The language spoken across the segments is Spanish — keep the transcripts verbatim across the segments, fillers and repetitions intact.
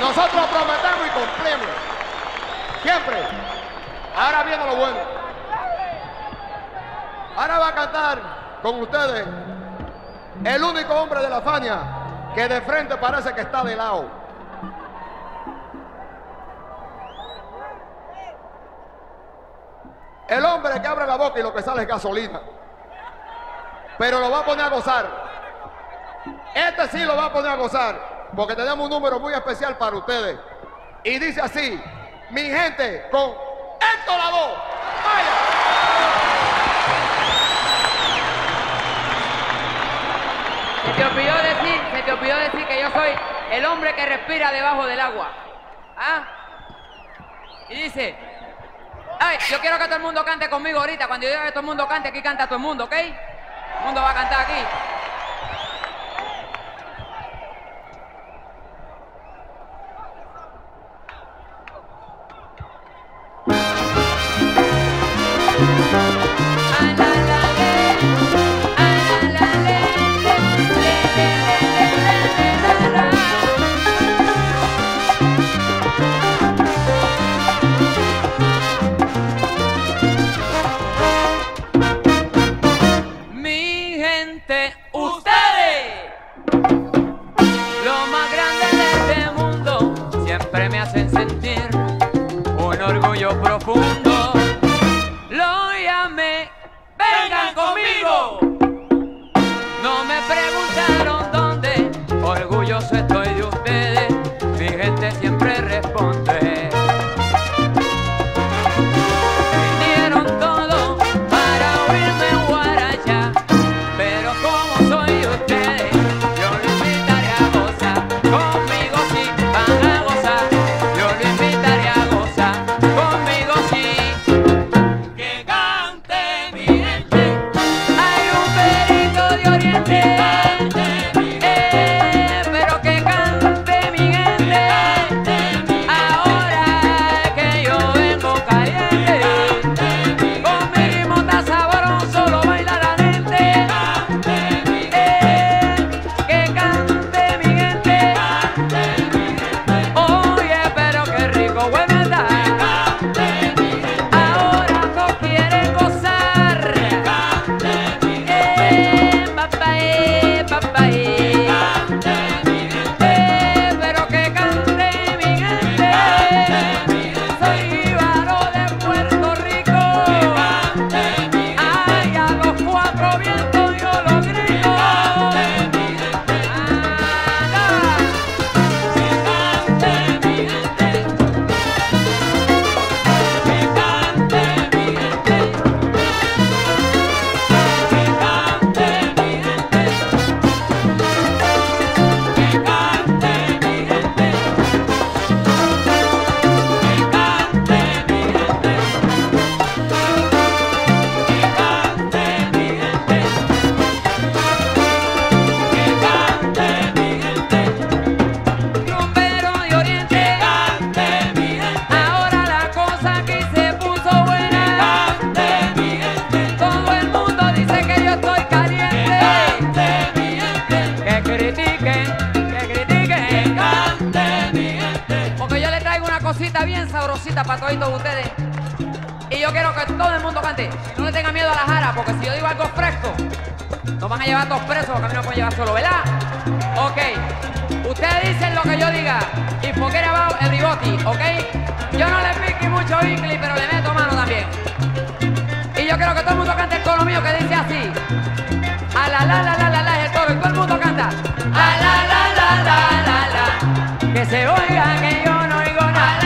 Nosotros prometemos y cumplimos. Siempre. Ahora viene lo bueno. Ahora va a cantar con ustedes el único hombre de la Fania que de frente parece que está de lado. El hombre que abre la boca y lo que sale es gasolina. Pero lo va a poner a gozar. Este sí lo va a poner a gozar. Porque tenemos un número muy especial para ustedes. Y dice así, mi gente, con Héctor Lavoe. ¡Vaya! Se te olvidó decir, se te olvidó decir que yo soy el hombre que respira debajo del agua. ¿Ah? Y dice, ay, yo quiero que todo el mundo cante conmigo ahorita. Cuando yo diga que todo el mundo cante, aquí canta todo el mundo, ¿ok? Todo el mundo va a cantar aquí. Profundo, lo llamé, vengan conmigo. No me preguntaron dónde, orgulloso estoy de ustedes, mi gente siempre responde. Vinieron todos para oírme en guaracha, pero como soy ustedes, yo lo invitaré a gozar, conmigo sí van a gozar, yo lo invitaré a gozar. Bien sabrosita para todos ustedes. Y yo quiero que todo el mundo cante. No le tenga miedo a la jara, porque si yo digo algo fresco, nos van a llevar todos presos, porque a mí no me pueden llevar solo, ¿verdad? Ok. Ustedes dicen lo que yo diga. Y forget about everybody, ¿ok? Yo no le pique mucho inglés, pero le meto mano también. Y yo quiero que todo el mundo cante el coro mío que dice así. A la la la la la la es el coro. Y todo el mundo canta. A la la la la la la. Que se oiga que yo no oigo nada.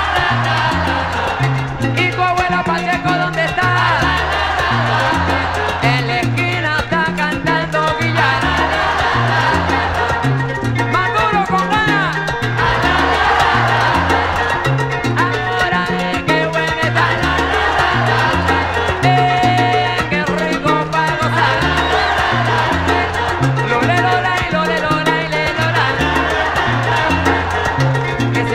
¿Y tu abuelo Pacheco dónde está? En la esquina está cantando Guillar. Maduro con ganas. Ahora es que buena está. Eh, qué rico para gozar. Lole, lola y lole, lola y le, lola. Que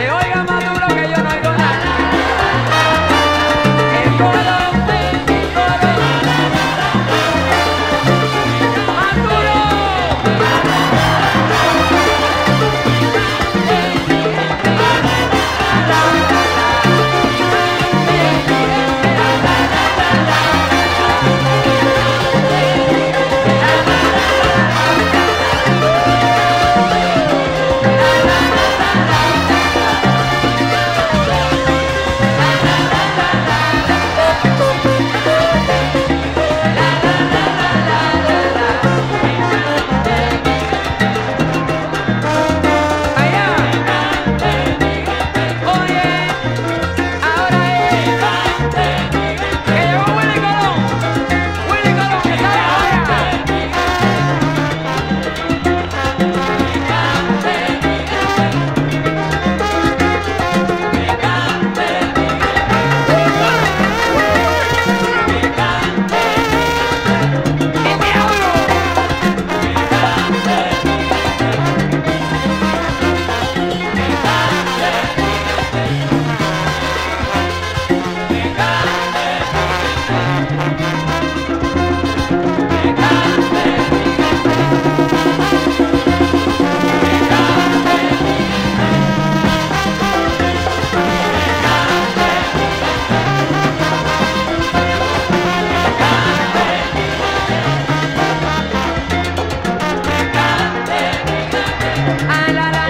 Ah, la, la,